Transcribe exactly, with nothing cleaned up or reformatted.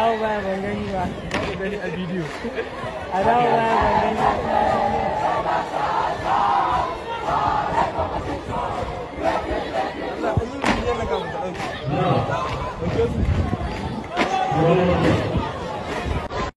dawo baya ban gani ba. Gani a bidiyo. A dawo baya ban gani ba.